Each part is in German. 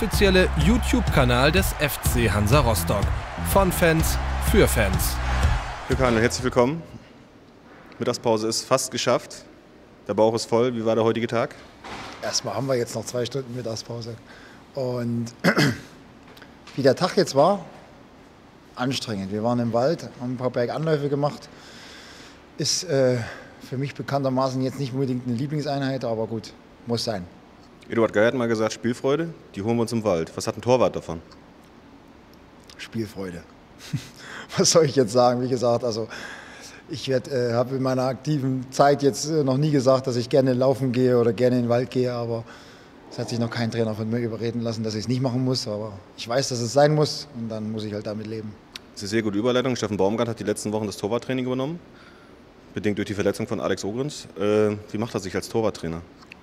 offizielle YouTube-Kanal des FC Hansa Rostock. Von Fans für Fans. Jörg Hahnl, herzlich willkommen. Mittagspause ist fast geschafft. Der Bauch ist voll. Wie war der heutige Tag? Erstmal haben wir jetzt noch 2 Stunden Mittagspause. Und wie der Tag jetzt war, anstrengend. Wir waren im Wald, haben ein paar Berganläufe gemacht. Ist für mich bekanntermaßen jetzt nicht unbedingt eine Lieblingseinheit, aber gut, muss sein. Eduard Geier hat mal gesagt, Spielfreude, die holen wir uns im Wald. Was hat ein Torwart davon? Spielfreude. Was soll ich jetzt sagen? Wie gesagt, also ich habe in meiner aktiven Zeit jetzt noch nie gesagt, dass ich gerne laufen gehe oder gerne in den Wald gehe, aber es hat sich noch kein Trainer von mir überreden lassen, dass ich es nicht machen muss. Aber ich weiß, dass es sein muss und dann muss ich halt damit leben. Das ist eine sehr gute Überleitung. Steffen Baumgart hat die letzten Wochen das Torwarttraining übernommen, bedingt durch die Verletzung von Alex Ogrins. Wie macht er sich als Torwarttrainer?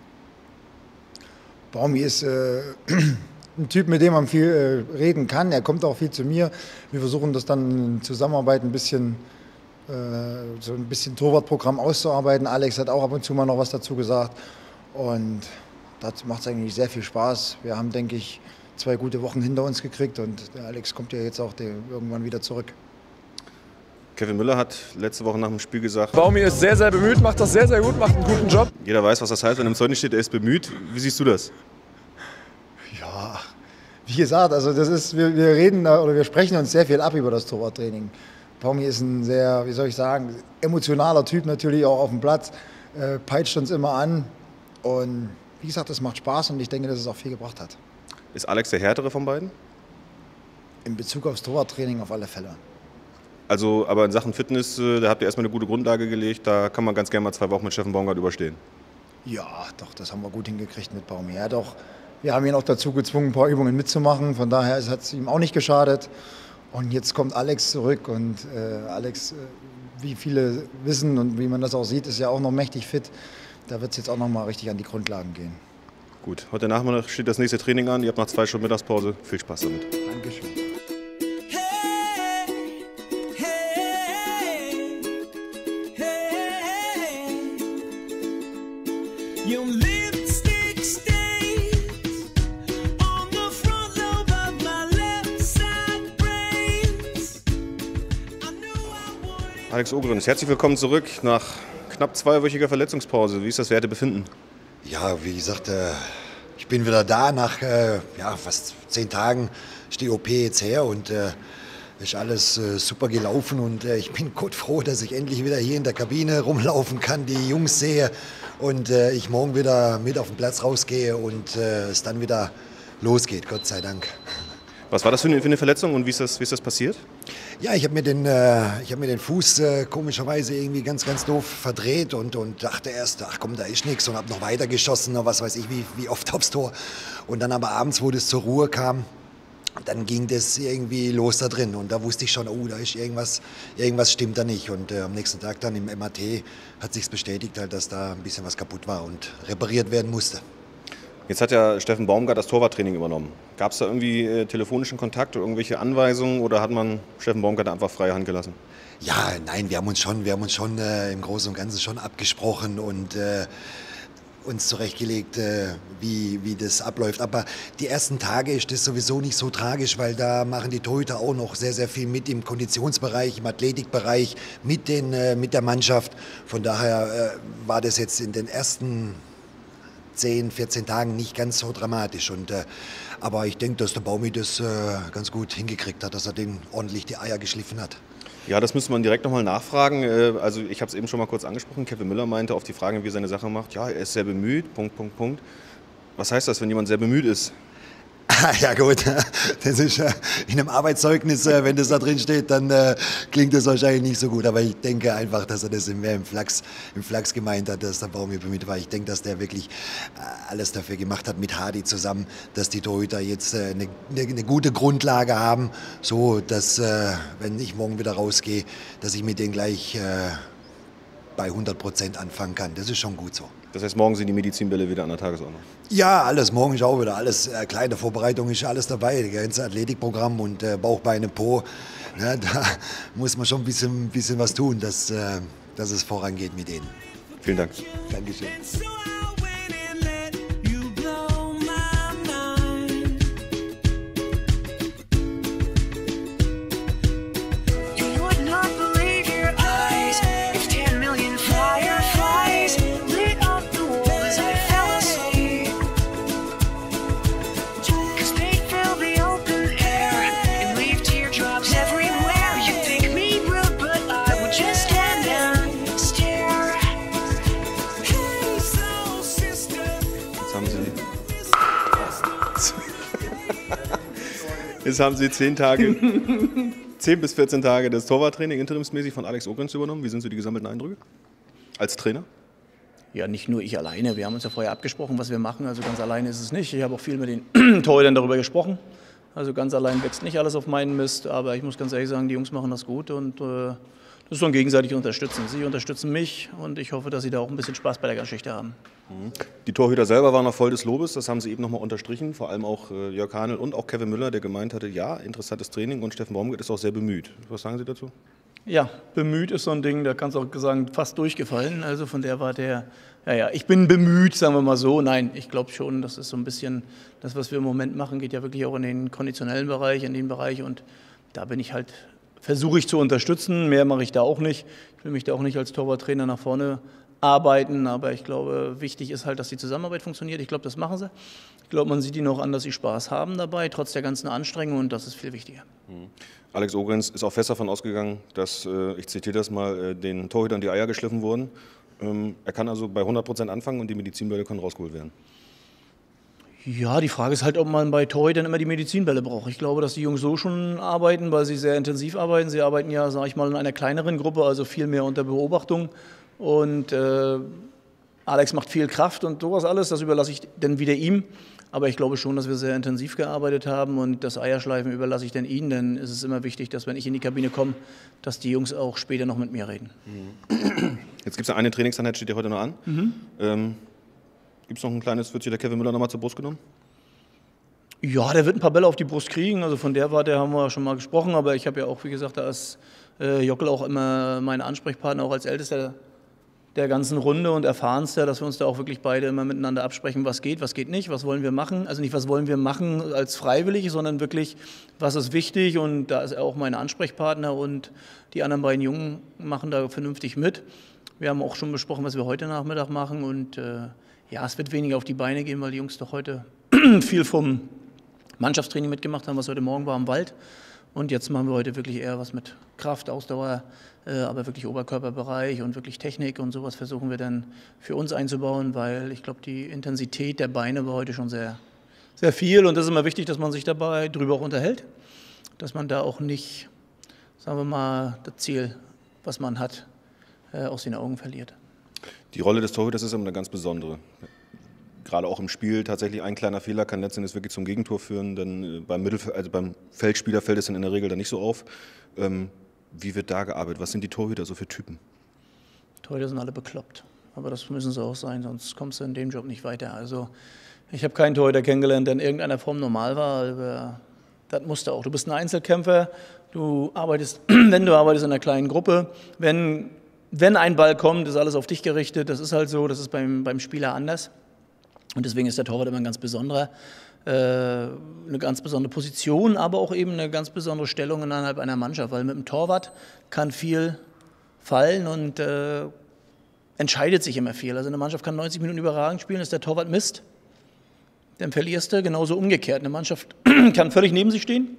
Baumi ist ein Typ, mit dem man viel reden kann. Er kommt auch viel zu mir. Wir versuchen das dann in Zusammenarbeit ein bisschen Torwartprogramm auszuarbeiten. Alex hat auch ab und zu mal noch was dazu gesagt. Und dazu macht es eigentlich sehr viel Spaß. Wir haben, denke ich, 2 gute Wochen hinter uns gekriegt und der Alex kommt ja jetzt auch irgendwann wieder zurück. Kevin Müller hat letzte Woche nach dem Spiel gesagt, Baumi ist sehr, sehr bemüht, macht das sehr, sehr gut, macht einen guten Job. Jeder weiß, was das heißt, wenn im Zeugnis steht, er ist bemüht. Wie siehst du das? Ja, wie gesagt, also das ist, wir reden oder wir sprechen uns sehr viel ab über das Torwarttraining. Baumi ist ein sehr, wie soll ich sagen, emotionaler Typ natürlich auch auf dem Platz, peitscht uns immer an und wie gesagt, das macht Spaß und ich denke, dass es auch viel gebracht hat. Ist Alex der härtere von beiden? In Bezug aufs Torwarttraining auf alle Fälle. Also, aber in Sachen Fitness, da habt ihr erstmal eine gute Grundlage gelegt, da kann man ganz gerne mal 2 Wochen mit Steffen Baumgart überstehen. Ja, doch, das haben wir gut hingekriegt mit Baumi. Ja, doch, wir haben ihn auch dazu gezwungen, ein paar Übungen mitzumachen, von daher hat es ihm auch nicht geschadet. Und jetzt kommt Alex zurück und Alex, wie viele wissen und wie man das auch sieht, ist ja auch noch mächtig fit. Da wird es jetzt auch noch mal richtig an die Grundlagen gehen. Gut, heute Nachmittag steht das nächste Training an. Ihr habt nach 2 Stunden Mittagspause. Viel Spaß damit. Dankeschön. Alex Ogrins, herzlich willkommen zurück nach knapp 2-wöchiger Verletzungspause. Wie ist das Wertebefinden? Ja, wie gesagt, ich bin wieder da. Nach fast 10 Tagen ist die OP jetzt her und ist alles super gelaufen. Und ich bin Gott froh, dass ich endlich wieder hier in der Kabine rumlaufen kann, die Jungs sehe und ich morgen wieder mit auf den Platz rausgehe und es dann wieder losgeht, Gott sei Dank. Was war das für eine Verletzung und wie ist das passiert? Ja, ich habe mir den Fuß komischerweise irgendwie ganz, ganz doof verdreht und dachte erst, ach komm, da ist nichts und habe noch weiter geschossen, was weiß ich, wie oft aufs Tor. Und dann aber abends, wo das zur Ruhe kam, dann ging das irgendwie los da drin und da wusste ich schon, oh, da ist irgendwas stimmt da nicht. Und am nächsten Tag dann im MRT hat sich's bestätigt, halt, dass da ein bisschen was kaputt war und repariert werden musste. Jetzt hat ja Steffen Baumgart das Torwarttraining übernommen. Gab es da irgendwie telefonischen Kontakt oder irgendwelche Anweisungen oder hat man Steffen Baumgart einfach freie Hand gelassen? Ja, nein, wir haben uns schon im Großen und Ganzen schon abgesprochen und uns zurechtgelegt, wie das abläuft. Aber die ersten Tage ist das sowieso nicht so tragisch, weil da machen die Torhüter auch noch sehr, sehr viel mit im Konditionsbereich, im Athletikbereich, mit der Mannschaft. Von daher war das jetzt in den ersten 10, 14 Tagen nicht ganz so dramatisch. Aber ich denke, dass der Baumi das ganz gut hingekriegt hat, dass er den ordentlich die Eier geschliffen hat. Ja, das müsste man direkt nochmal nachfragen. Also ich habe es eben schon mal kurz angesprochen. Kevin Müller meinte auf die Frage, wie er seine Sache macht, ja, er ist sehr bemüht, .. Was heißt das, wenn jemand sehr bemüht ist? Ja gut, das ist in einem Arbeitszeugnis, wenn das da drin steht, dann klingt das wahrscheinlich nicht so gut. Aber ich denke einfach, dass er das mehr im Flachs gemeint hat, dass der Baumi bemüht war. Ich denke, dass der wirklich alles dafür gemacht hat mit Hardy zusammen, dass die Torhüter jetzt eine gute Grundlage haben, so dass, wenn ich morgen wieder rausgehe, dass ich mit denen gleich bei 100% anfangen kann. Das ist schon gut so. Das heißt, morgen sind die Medizinbälle wieder an der Tagesordnung? Ja, alles. Morgen ist auch wieder alles. Kleine Vorbereitung ist alles dabei. Das ganze Athletikprogramm und Bauch, Beine, Po. Ne, da muss man schon ein bisschen was tun, dass es vorangeht mit denen. Vielen Dank. Dankeschön. Jetzt haben Sie 10 bis 14 Tage das Torwarttraining interimsmäßig von Alex Ogrenz übernommen. Wie sind so die gesammelten Eindrücke als Trainer? Ja, nicht nur ich alleine. Wir haben uns ja vorher abgesprochen, was wir machen. Also ganz alleine ist es nicht. Ich habe auch viel mit den Torhütern darüber gesprochen. Also ganz allein wächst nicht alles auf meinen Mist. Aber ich muss ganz ehrlich sagen, die Jungs machen das gut. Und das ist so ein gegenseitiges Unterstützen. Sie unterstützen mich und ich hoffe, dass sie da auch ein bisschen Spaß bei der Geschichte haben. Die Torhüter selber waren noch voll des Lobes. Das haben Sie eben nochmal unterstrichen. Vor allem auch Jörg Hahnel und auch Kevin Müller, der gemeint hatte, ja, interessantes Training. Und Steffen Baumgart ist auch sehr bemüht. Was sagen Sie dazu? Ja, bemüht ist so ein Ding, da kannst du auch sagen, fast durchgefallen. Also von der war der, ja, ich bin bemüht, sagen wir mal so. Nein, ich glaube schon, das ist so ein bisschen, das, was wir im Moment machen, geht ja wirklich auch in den konditionellen Bereich, in den Bereich. Und da bin ich halt, versuche ich zu unterstützen. Mehr mache ich da auch nicht. Ich will mich da auch nicht als Torwarttrainer nach vorne arbeiten, aber ich glaube, wichtig ist halt, dass die Zusammenarbeit funktioniert. Ich glaube, das machen sie. Ich glaube, man sieht ihnen auch an, dass sie Spaß haben dabei, trotz der ganzen Anstrengung, und das ist viel wichtiger. Alex Ogrenz ist auch fest davon ausgegangen, dass, ich zitiere das mal, den Torhütern die Eier geschliffen wurden. Er kann also bei 100% anfangen und die Medizinbälle können rausgeholt werden. Ja, die Frage ist halt, ob man bei Torhütern immer die Medizinbälle braucht. Ich glaube, dass die Jungs so schon arbeiten, weil sie sehr intensiv arbeiten. Sie arbeiten ja, sage ich mal, in einer kleineren Gruppe, also viel mehr unter Beobachtung. Und Alex macht viel Kraft und sowas alles, das überlasse ich dann wieder ihm. Aber ich glaube schon, dass wir sehr intensiv gearbeitet haben, und das Eierschleifen überlasse ich dann ihnen. Denn es ist immer wichtig, dass, wenn ich in die Kabine komme, dass die Jungs auch später noch mit mir reden. Jetzt gibt es ja eine Trainingseinheit, steht ja heute noch an. Gibt es noch ein kleines, wird sich der Kevin Müller nochmal zur Brust genommen? Ja, der wird ein paar Bälle auf die Brust kriegen. Also von der Warte haben wir schon mal gesprochen. Aber ich habe ja auch, wie gesagt, da ist Jockel auch immer mein Ansprechpartner, auch als Ältester der ganzen Runde und Erfahrenster, dass wir uns da auch wirklich beide immer miteinander absprechen, was geht nicht, was wollen wir machen. Also nicht, was wollen wir machen als freiwillig, sondern wirklich, was ist wichtig. Und da ist er auch mein Ansprechpartner, und die anderen beiden Jungen machen da vernünftig mit. Wir haben auch schon besprochen, was wir heute Nachmittag machen, und ja, es wird weniger auf die Beine gehen, weil die Jungs doch heute viel vom Mannschaftstraining mitgemacht haben, was heute Morgen war im Wald. Und jetzt machen wir heute wirklich eher was mit Kraft, Ausdauer, aber wirklich Oberkörperbereich und wirklich Technik und sowas versuchen wir dann für uns einzubauen, weil ich glaube, die Intensität der Beine war heute schon sehr, sehr viel, und das ist immer wichtig, dass man sich dabei drüber auch unterhält, dass man da auch nicht, sagen wir mal, das Ziel, was man hat, aus den Augen verliert. Die Rolle des Torhüters ist immer eine ganz besondere. Gerade auch im Spiel, tatsächlich ein kleiner Fehler kann letztendlich wirklich zum Gegentor führen, denn beim Feldspieler fällt es dann in der Regel dann nicht so auf. Wie wird da gearbeitet? Was sind die Torhüter so für Typen? Torhüter sind alle bekloppt, aber das müssen sie auch sein, sonst kommst du in dem Job nicht weiter. Also ich habe keinen Torhüter kennengelernt, der in irgendeiner Form normal war, aber das musst du auch. Du bist ein Einzelkämpfer, du arbeitest, wenn du arbeitest in einer kleinen Gruppe, wenn ein Ball kommt, ist alles auf dich gerichtet, das ist halt so, das ist beim Spieler anders. Und deswegen ist der Torwart immer ein ganz besonderer, eine ganz besondere Position, aber auch eben eine ganz besondere Stellung innerhalb einer Mannschaft, weil mit dem Torwart kann viel fallen und entscheidet sich immer viel. Also eine Mannschaft kann 90 Minuten überragend spielen, ist der Torwart Mist, dann verlierst du. Genauso umgekehrt. Eine Mannschaft kann völlig neben sich stehen,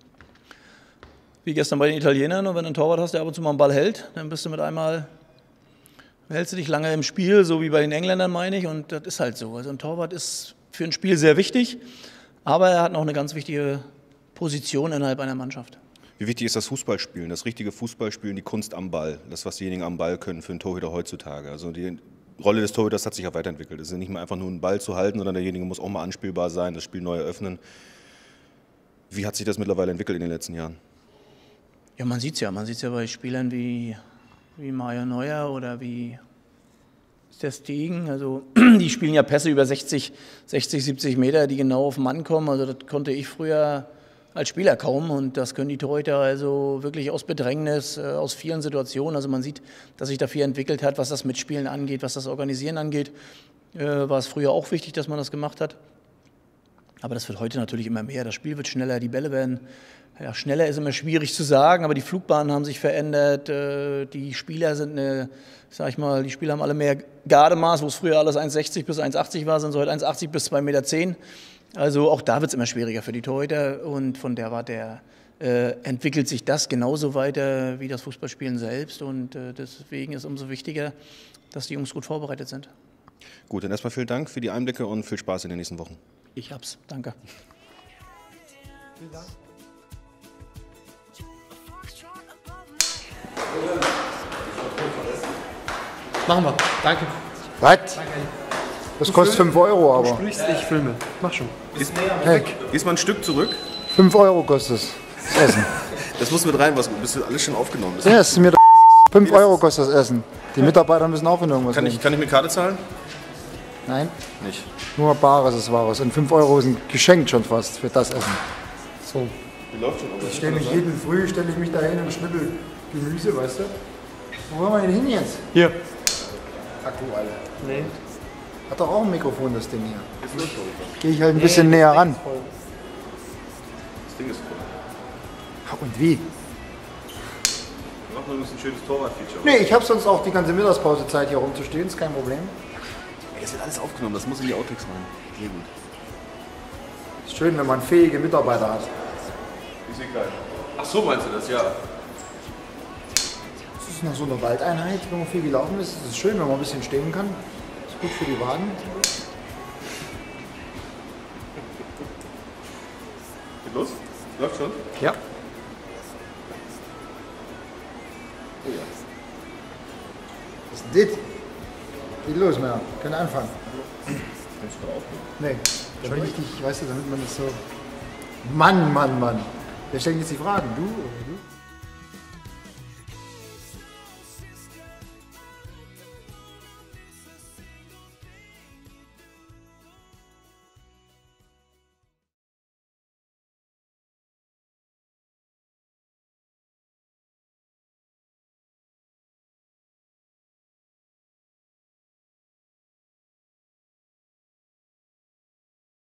wie gestern bei den Italienern, und wenn du einen Torwart hast, der ab und zu mal einen Ball hält, dann bist du mit einmal, hältst du dich lange im Spiel, so wie bei den Engländern, meine ich, und das ist halt so. Also ein Torwart ist für ein Spiel sehr wichtig, aber er hat noch eine ganz wichtige Position innerhalb einer Mannschaft. Wie wichtig ist das Fußballspielen, das richtige Fußballspielen, die Kunst am Ball, das, was diejenigen am Ball können für einen Torhüter heutzutage? Also die Rolle des Torhüters hat sich ja weiterentwickelt. Es ist nicht mehr einfach nur einen Ball zu halten, sondern derjenige muss auch mal anspielbar sein, das Spiel neu eröffnen. Wie hat sich das mittlerweile entwickelt in den letzten Jahren? Ja, man sieht es ja. Man sieht es ja bei Spielern wie Mario Neuer oder wie der Stegen. Also die spielen ja Pässe über 60, 70 Meter, die genau auf den Mann kommen. Also das konnte ich früher als Spieler kaum, und das können die Torhüter also wirklich aus Bedrängnis, aus vielen Situationen. Also man sieht, dass sich da viel entwickelt hat, was das Mitspielen angeht, was das Organisieren angeht. War es früher auch wichtig, dass man das gemacht hat. Aber das wird heute natürlich immer mehr. Das Spiel wird schneller, die Bälle werden, ja, schneller ist immer schwierig zu sagen, aber die Flugbahnen haben sich verändert. Die Spieler sind die Spieler haben alle mehr Gardemaß, wo es früher alles 1,60 bis 1,80 war, sind so heute 1,80 bis 2,10 Meter. Also auch da wird es immer schwieriger für die Torhüter, und von der Warte entwickelt sich das genauso weiter wie das Fußballspielen selbst, und deswegen ist es umso wichtiger, dass die Jungs gut vorbereitet sind. Gut, dann erstmal vielen Dank für die Einblicke und viel Spaß in den nächsten Wochen. Ich hab's. Danke. Vielen Dank. Machen wir. Danke. Was? Das kostet 5 Euro, Du aber. sprichst, ich filme. Mach schon. Hey, Gehst mal ein Stück zurück. 5 Euro kostet das Essen. Das muss mit rein, was bist du alles schon aufgenommen? Ja, das ist mir 5 Euro kostet das Essen. Die Mitarbeiter müssen auch von irgendwas Kann nehmen. ich mit Karte zahlen? Nein, Nicht. nur Bares ist Wahres. Und 5 Euro sind geschenkt schon fast für das Essen. So. Wie läuft schon? Ich stelle mich jeden Früh, stelle ich mich da hin und schnippel Gemüse, weißt du? Wo wollen wir denn hin jetzt? Hier. Akku, Alter. Nee. Hat doch auch ein Mikrofon, das Ding hier. Gehe ich halt ein bisschen näher ran. Das Ding ist voll. Und wie? Wir machen übrigens ein schönes Torwart-Feature. Nee, ich habe sonst auch die ganze Mittagspausezeit hier rumzustehen, ist kein Problem. Ey, es wird alles aufgenommen, das muss in die Outtakes rein. Sehr gut. Ist schön, wenn man fähige Mitarbeiter hat. Ich sehe geil. Ach so meinst du das, ja. Das ist nach so einer Waldeinheit, wenn man viel gelaufen ist. Es ist schön, wenn man ein bisschen stehen kann. Ist gut für die Waden. Geht los? Läuft schon? Ja. Oh ja. Was ist denn das? Geht los, Männer. Können anfangen. Kannst du gerade aufnehmen? Nee, schon richtig, weißt du, damit man das so... Mann. Wer stellt jetzt die Fragen? Du oder du?